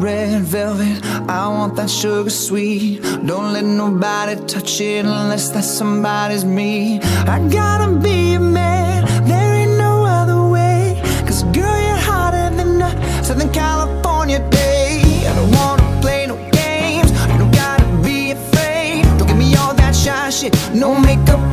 red velvet, I want that sugar sweet. Don't let nobody touch it unless that somebody's me. I gotta be a man, there ain't no other way. 'Cause girl, you're hotter than a Southern California day. I don't wanna play no games, you don't gotta be afraid. Don't give me all that shy shit, no makeup